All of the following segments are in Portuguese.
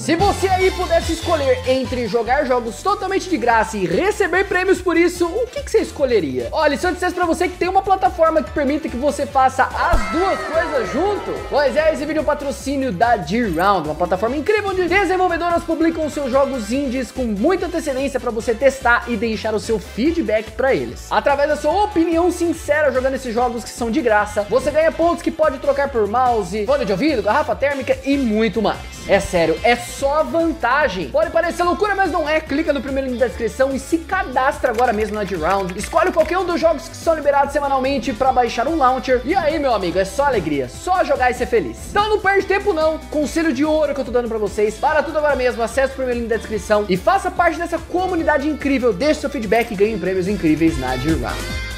Se você aí pudesse escolher entre jogar jogos totalmente de graça e receber prêmios por isso, o que você escolheria? Olha, se eu dissesse pra você que tem uma plataforma que permite que você faça as duas coisas junto, pois é, esse vídeo é um patrocínio da G-Round, uma plataforma incrível onde desenvolvedoras publicam seus jogos indies com muita antecedência pra você testar e deixar o seu feedback pra eles. Através da sua opinião sincera jogando esses jogos que são de graça, você ganha pontos que pode trocar por mouse, fone de ouvido, garrafa térmica e muito mais. É sério, é só vantagem. Pode parecer loucura, mas não é. Clica no primeiro link da descrição e se cadastra agora mesmo na G-Round. Escolhe qualquer um dos jogos que são liberados semanalmente pra baixar um launcher. E aí, meu amigo, é só alegria, só jogar e ser feliz. Então não perde tempo não. Conselho de ouro que eu tô dando pra vocês. Para tudo agora mesmo, acesse o primeiro link da descrição e faça parte dessa comunidade incrível. Deixe seu feedback e ganhe prêmios incríveis na G-Round.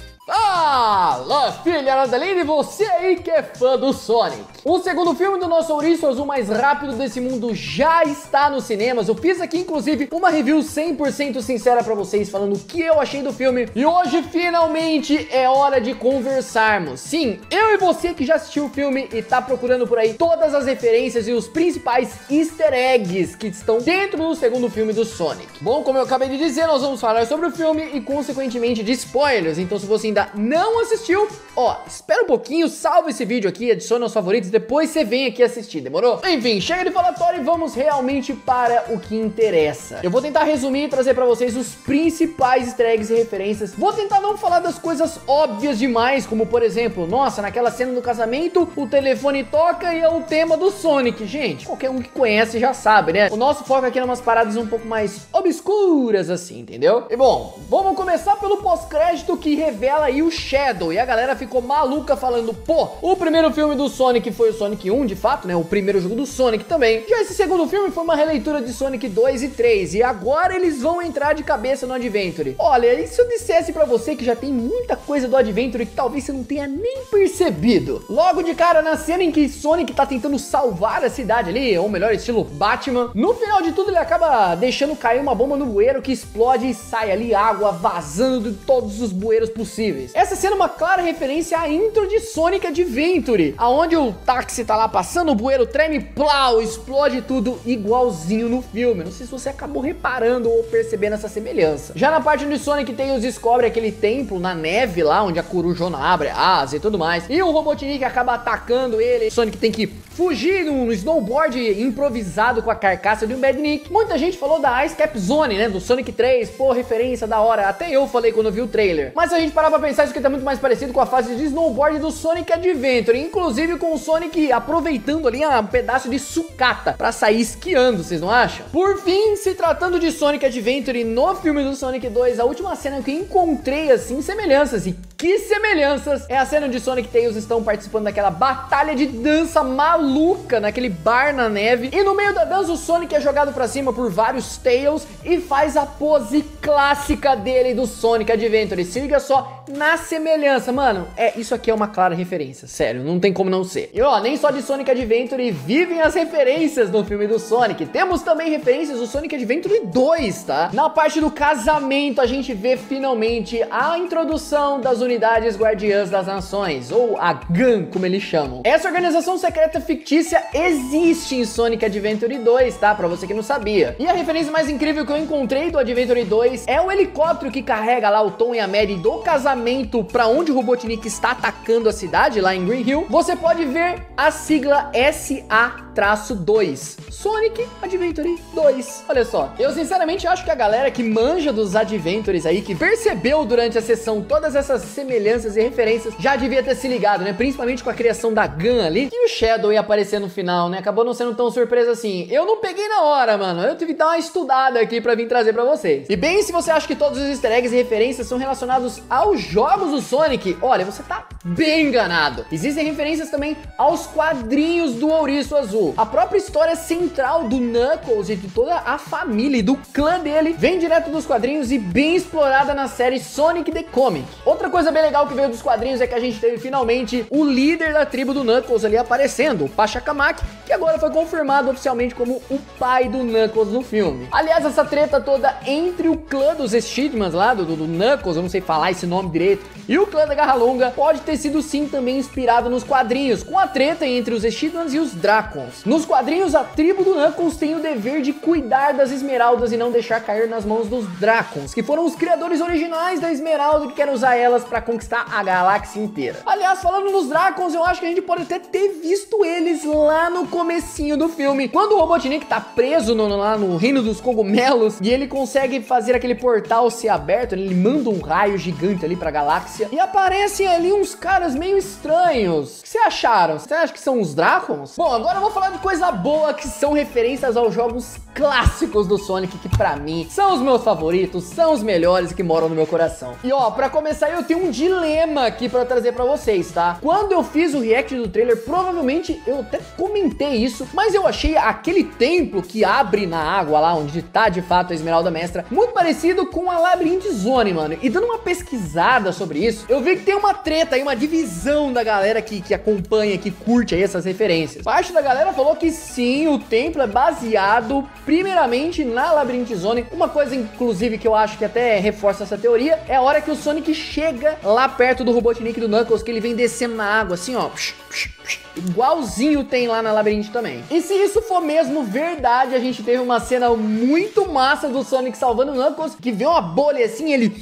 Fala, filharada linda, e você aí que é fã do Sonic. O segundo filme do nosso ouriço azul mais rápido desse mundo já está nos cinemas. Eu fiz aqui, inclusive, uma review 100% sincera pra vocês, falando o que eu achei do filme. E hoje, finalmente, é hora de conversarmos. Sim, eu e você que já assistiu o filme e tá procurando por aí todas as referências e os principais easter eggs que estão dentro do segundo filme do Sonic. Bom, como eu acabei de dizer, nós vamos falar sobre o filme e, consequentemente, de spoilers. Então, se você ainda não assistiu, ó, espera um pouquinho, salva esse vídeo aqui, adiciona aos favoritos, depois você vem aqui assistir, demorou? Enfim, chega de falatório e vamos realmente para o que interessa. Eu vou tentar resumir e trazer pra vocês os principais easter eggs e referências. Vou tentar não falar das coisas óbvias demais, como por exemplo, nossa, naquela cena do casamento, o telefone toca e é o tema do Sonic. Gente, qualquer um que conhece já sabe, né? O nosso foco aqui é umas paradas um pouco mais obscuras assim, entendeu? E bom, vamos começar pelo pós-crédito que revela aí o Shadow, e a galera ficou maluca falando, pô, o primeiro filme do Sonic foi o Sonic 1, de fato, né, o primeiro jogo do Sonic também. Já esse segundo filme foi uma releitura de Sonic 2 e 3, e agora eles vão entrar de cabeça no Adventure. Olha, e se eu dissesse pra você que já tem muita coisa do Adventure que talvez você não tenha nem percebido? Logo de cara, na cena em que Sonic tá tentando salvar a cidade ali, ou melhor, estilo Batman, no final de tudo ele acaba deixando cair uma bomba no bueiro que explode e sai ali água vazando de todos os bueiros possíveis. Essa cena é uma clara referência à intro de Sonic Adventure, aonde o táxi tá lá passando, o bueiro treme, plau, explode tudo igualzinho no filme. Não sei se você acabou reparando ou percebendo essa semelhança. Já na parte onde Sonic Tails descobre aquele templo na neve lá, onde a corujona abre asa e tudo mais, e o Robotnik acaba atacando ele, Sonic tem que fugir num snowboard improvisado com a carcaça de um Badnik. Muita gente falou da Ice Cap Zone, né, do Sonic 3, pô, referência da hora, até eu falei quando eu vi o trailer. Mas se a gente parar pra pensar, isso aqui tá muito mais parecido com a fase de snowboard do Sonic Adventure, inclusive com o Sonic aproveitando ali um pedaço de sucata pra sair esquiando, vocês não acham? Por fim, se tratando de Sonic Adventure, no filme do Sonic 2, a última cena que eu encontrei, assim, semelhanças, e que semelhanças, é a cena onde Sonic e Tails estão participando daquela batalha de dança maluca naquele bar na neve, e no meio da dança o Sonic é jogado pra cima por vários Tails e faz a pose clássica dele do Sonic Adventure. Se liga só na semelhança, mano, isso aqui é uma clara referência, sério, não tem como não ser. E ó, nem só de Sonic Adventure vivem as referências no filme do Sonic, temos também referências do Sonic Adventure 2, tá? Na parte do casamento a gente vê finalmente a introdução das Unidades Guardiãs das Nações, ou a GUN, como eles chamam. Essa organização secreta fictícia existe em Sonic Adventure 2, tá? Pra você que não sabia. E a referência mais incrível que eu encontrei do Adventure 2 é o helicóptero que carrega lá o Tom e a Mary do casamento pra onde o Robotnik está atacando a cidade, lá em Green Hill. Você pode ver a sigla SA-2, Sonic Adventure 2. Olha só, eu sinceramente acho que a galera que manja dos Adventures aí, que percebeu durante a sessão todas essas semelhanças e referências, já devia ter se ligado, né? Principalmente com a criação da GUN ali, e o Shadow ia aparecer no final, né? Acabou não sendo tão surpresa assim. Eu não peguei na hora, mano. Eu tive que dar uma estudada aqui pra vir trazer pra vocês. E bem, se você acha que todos os easter eggs e referências são relacionados aos jogos do Sonic, olha, você tá bem enganado. Existem referências também aos quadrinhos do Ouriço Azul. A própria história central do Knuckles e de toda a família e do clã dele vem direto dos quadrinhos e bem explorada na série Sonic the Comic. Outra coisa coisa bem legal que veio dos quadrinhos é que a gente teve finalmente o líder da tribo do Knuckles ali aparecendo, o Pachacamac, que agora foi confirmado oficialmente como o pai do Knuckles no filme. Aliás, essa treta toda entre o clã dos Steedmans lá, do Knuckles, eu não sei falar esse nome direito, e o clã da Garra Longa, pode ter sido sim também inspirado nos quadrinhos, com a treta entre os Steedmans e os Dracons. Nos quadrinhos, a tribo do Knuckles tem o dever de cuidar das esmeraldas e não deixar cair nas mãos dos Dracons, que foram os criadores originais da esmeralda que querem usar elas pra conquistar a galáxia inteira. Aliás, falando nos Dracons, eu acho que a gente pode até ter visto eles lá no comecinho do filme, quando o Robotnik tá preso lá no reino dos cogumelos e ele consegue fazer aquele portal ser aberto, ele manda um raio gigante ali pra galáxia e aparecem ali uns caras meio estranhos. O que vocês acharam? Você acha que são os Dracons? Bom, agora eu vou falar de coisa boa, que são referências aos jogos clássicos do Sonic, que pra mim são os meus favoritos, são os melhores que moram no meu coração. E ó, pra começar, eu tenho um dilema aqui pra trazer pra vocês, tá? Quando eu fiz o react do trailer, provavelmente eu até comentei isso, mas eu achei aquele templo que abre na água lá, onde tá de fato a Esmeralda Mestra, muito parecido com a Labyrinth Zone, mano. E dando uma pesquisada sobre isso, eu vi que tem uma treta aí, uma divisão da galera que acompanha, que curte aí essas referências. Parte da galera falou que sim, o templo é baseado primeiramente na Labyrinth Zone. Uma coisa, inclusive, que eu acho que até reforça essa teoria, é a hora que o Sonic chega lá perto do Robotnik e do Knuckles, que ele vem descendo na água, assim, ó. Igualzinho tem lá na Labyrinth também. E se isso for mesmo verdade, a gente teve uma cena muito massa do Sonic salvando o Knuckles, que vê uma bolha assim, ele...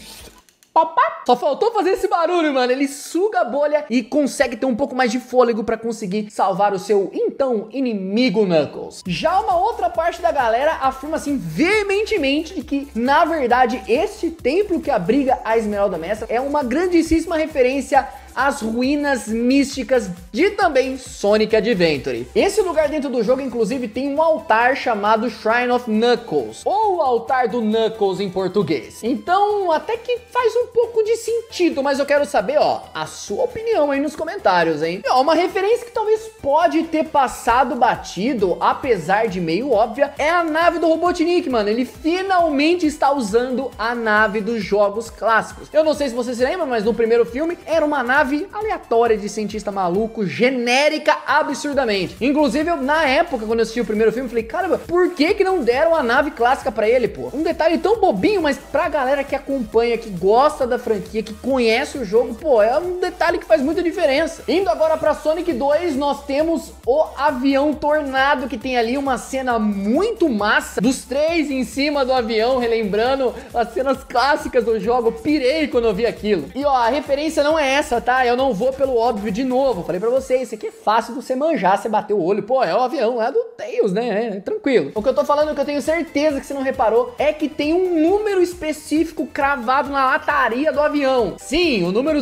Só faltou fazer esse barulho, mano. Ele suga a bolha e consegue ter um pouco mais de fôlego pra conseguir salvar o seu então inimigo Knuckles. Já uma outra parte da galera afirma assim veementemente de que, na verdade, esse templo que abriga a Esmeralda Mestra é uma grandíssima referência às ruínas místicas de também Sonic Adventure. Esse lugar dentro do jogo, inclusive, tem um altar chamado Shrine of Knuckles, ou altar do Knuckles em português. Então, até que faz um pouco de sentido, mas eu quero saber, ó, a sua opinião aí nos comentários, hein? E, ó, uma referência que talvez pode ter passado batido, apesar de meio óbvia, é a nave do Robotnik, mano. Ele finalmente está usando a nave dos jogos clássicos. Eu não sei se você se lembra, mas no primeiro filme era uma nave aleatória de cientista maluco, genérica absurdamente. Inclusive, eu, na época, quando eu assisti o primeiro filme, falei, caramba, por que não deram a nave clássica pra ele, pô? Um detalhe tão bobinho, mas pra galera que acompanha, que gosta da franquia, que conhece o jogo, pô, é um detalhe que faz muita diferença. Indo agora pra Sonic 2, nós temos o avião Tornado, que tem ali uma cena muito massa, dos três em cima do avião, relembrando as cenas clássicas do jogo. Pirei quando eu vi aquilo. E ó, a referência não é essa, tá? Eu não vou pelo óbvio de novo. Falei pra vocês, isso aqui é fácil de você manjar, você bater o olho. Pô, é o avião lá do Tails, né? É tranquilo. O que eu tô falando, que eu tenho certeza que você não reparou, é que tem um número específico cravado na lataria do avião. Sim, o número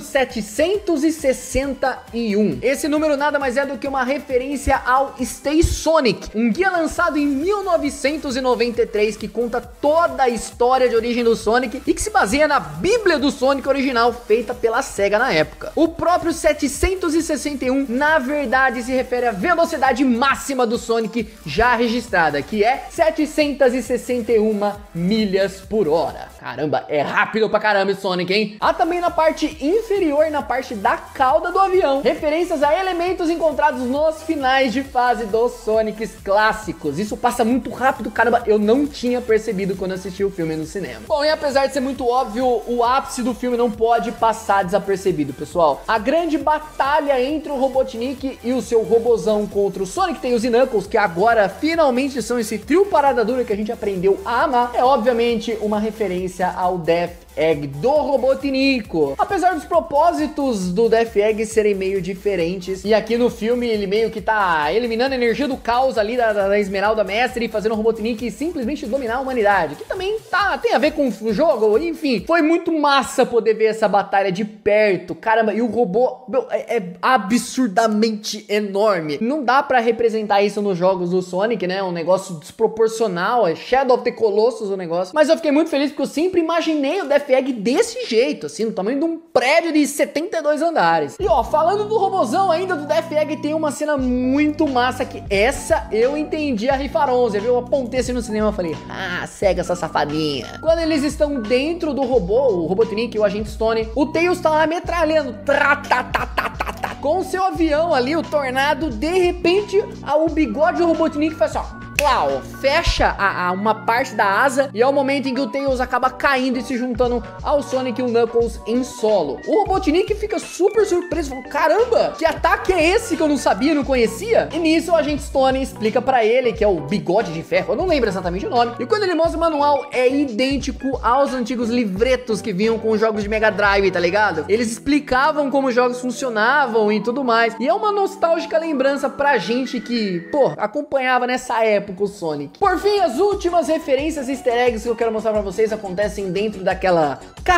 761. Esse número nada mais é do que uma referência ao Stay Sonic, um guia lançado em 1993 que conta toda a história de origem do Sonic e que se baseia na Bíblia do Sonic original feita pela SEGA na época. O próprio 761, na verdade, se refere à velocidade máxima do Sonic já registrada, que é 761 milhas por hora. Caramba, é rápido pra caramba esse Sonic, hein? Há também na parte inferior, na parte da cauda do avião, referências a elementos encontrados nos finais de fase dos Sonics clássicos. Isso passa muito rápido, caramba, eu não tinha percebido quando assisti o filme no cinema. Bom, e apesar de ser muito óbvio, o ápice do filme não pode passar desapercebido, pessoal. A grande batalha entre o Robotnik e o seu robozão contra o Sonic, Tails e Knuckles, que agora finalmente são esse trio parada dura que a gente aprendeu a amar, é obviamente uma referência ao Death Egg do Robotnico. Apesar dos propósitos do Death Egg serem meio diferentes, e aqui no filme ele meio que tá eliminando a energia do caos ali da Esmeralda Mestre e fazendo o Robotnik simplesmente dominar a humanidade, que também tem a ver com o jogo. Enfim, foi muito massa poder ver essa batalha de perto, caramba, e o robô é absurdamente enorme. Não dá pra representar isso nos jogos do Sonic, né? Um negócio desproporcional, é Shadow of the Colossus o negócio, mas eu fiquei muito feliz porque eu sempre imaginei o Death Death Egg desse jeito, assim, no tamanho de um prédio de 72 andares. E ó, falando do robozão ainda do Death Egg, tem uma cena muito massa que essa eu entendi a rifaronza, viu? Eu apontei assim no cinema e falei, ah, cega essa safadinha. Quando eles estão dentro do robô, o Robotnik e o Agente Stone, o Tails tá lá metralhando, com seu avião ali, o Tornado, de repente, o bigode do Robotnik faz assim, ó. Uau, fecha uma parte da asa e é o momento em que o Tails acaba caindo e se juntando ao Sonic e o Knuckles em solo. O Robotnik fica super surpreso, falando, caramba, que ataque é esse que eu não sabia, não conhecia? E nisso o Agente Stone explica pra ele que é o bigode de ferro, eu não lembro exatamente o nome. E quando ele mostra o manual, é idêntico aos antigos livretos que vinham com os jogos de Mega Drive, tá ligado? Eles explicavam como os jogos funcionavam e tudo mais. E é uma nostálgica lembrança pra gente que, pô, acompanhava nessa época o Sonic. Por fim, as últimas referências easter eggs que eu quero mostrar pra vocês acontecem dentro daquela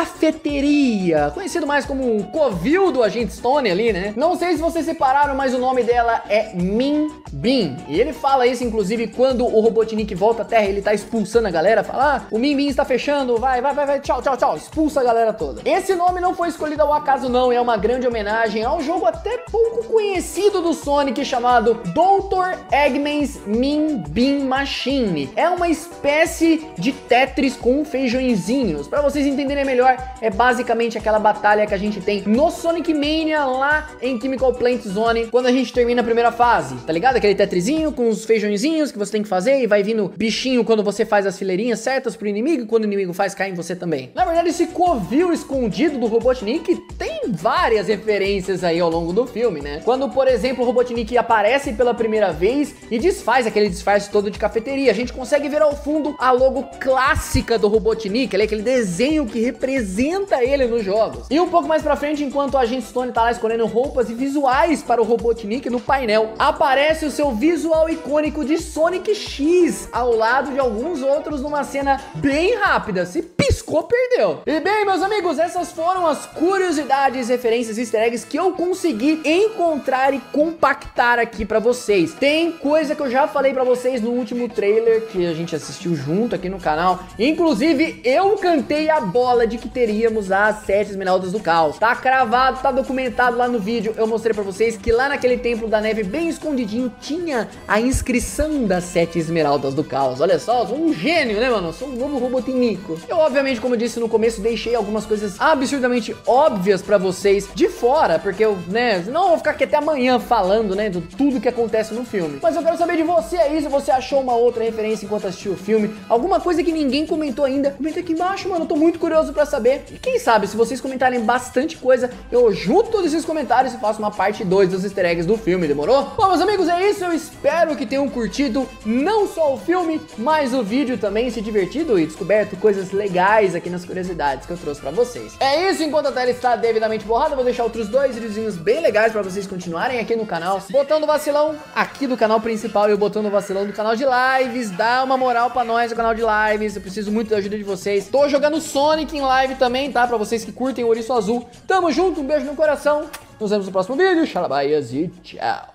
cafeteria, conhecido mais como um covil do Agente Stone ali, né? Não sei se vocês separaram, mas o nome dela é Min Bean. E ele fala isso, inclusive, quando o Robotnik volta à Terra, ele tá expulsando a galera, fala, ah, o Min Bean está fechando, vai, tchau, expulsa a galera toda. Esse nome não foi escolhido ao acaso não, é uma grande homenagem a um jogo até pouco conhecido do Sonic chamado Dr. Eggman's Min Bean Machine. É uma espécie de Tetris com feijõezinhos. Pra vocês entenderem melhor, é basicamente aquela batalha que a gente tem no Sonic Mania lá em Chemical Plant Zone, quando a gente termina a primeira fase, tá ligado? Aquele Tetrisinho com os feijõezinhos que você tem que fazer e vai vindo bichinho quando você faz as fileirinhas certas pro inimigo e quando o inimigo faz, cai em você também. Na verdade, esse covil escondido do Robotnik tem várias referências aí ao longo do filme, né? Quando, por exemplo, o Robotnik aparece pela primeira vez e desfaz aquele disfarce todo de cafeteria, a gente consegue ver ao fundo a logo clássica do Robotnik, aquele desenho que representa ele nos jogos. E um pouco mais pra frente, enquanto o Agente Stone tá lá escolhendo roupas e visuais para o Robotnik, no painel aparece o seu visual icônico de Sonic X, ao lado de alguns outros numa cena bem rápida. Se piscou, perdeu. E bem, meus amigos, essas foram as curiosidades, referências e easter eggs que eu consegui encontrar e compactar aqui pra vocês. Tem coisa que eu já falei pra vocês no último trailer que a gente assistiu junto aqui no canal. Inclusive, eu cantei a bola de que teríamos as 7 Esmeraldas do Caos. Tá cravado, tá documentado lá no vídeo. Eu mostrei pra vocês que lá naquele Templo da Neve, bem escondidinho, tinha a inscrição das 7 Esmeraldas do Caos. Olha só, eu sou um gênio, né, mano? Eu sou um novo Robotinico. Eu, obviamente, como eu disse no começo, deixei algumas coisas absurdamente óbvias pra vocês de fora, porque eu, né, senão eu vou ficar aqui até amanhã falando, né, de tudo que acontece no filme. Mas eu quero saber de você aí, se você achou uma outra referência enquanto assistiu o filme, alguma coisa que ninguém comentou ainda, comenta aqui embaixo, mano, eu tô muito curioso pra saber. E quem sabe, se vocês comentarem bastante coisa, eu junto todos esses comentários e faço uma parte 2 dos easter eggs do filme, demorou? Bom, meus amigos, é isso, eu espero que tenham curtido não só o filme, mas o vídeo também, se divertido e descoberto coisas legais aqui nas curiosidades que eu trouxe pra vocês. É isso, enquanto a tela está devidamente borrada, eu vou deixar outros 2 videozinhos bem legais pra vocês continuarem aqui no canal, botando o vacilão aqui do canal principal e eu botando o vacilão do canal de lives. Dá uma moral pra nós no canal de lives, eu preciso muito da ajuda de vocês. Tô jogando Sonic em live também, tá? Pra vocês que curtem o Ouriço Azul. Tamo junto, um beijo no coração. Nos vemos no próximo vídeo. Xalabaias e tchau.